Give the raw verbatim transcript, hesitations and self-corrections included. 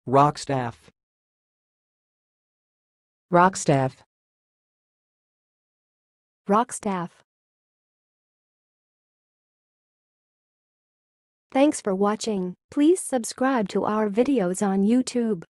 Rockstaff. Rockstaff. Rockstaff. Thanks for watching. Please subscribe to our videos on YouTube.